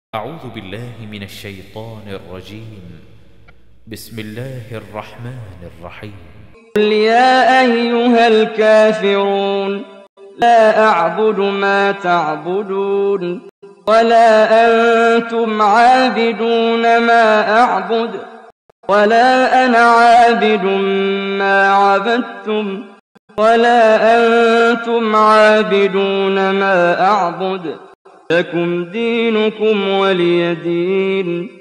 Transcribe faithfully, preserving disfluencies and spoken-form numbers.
أعوذ بالله من الشيطان الرجيم. بسم الله الرحمن الرحيم. قل يا أيها الكافرون لا أعبد ما تعبدون ولا أنتم عابدون ما أعبد ولا أنا عابد ما عبدتم ولا أنتم عابدون ما أعبد لكم دينكم ولي دين.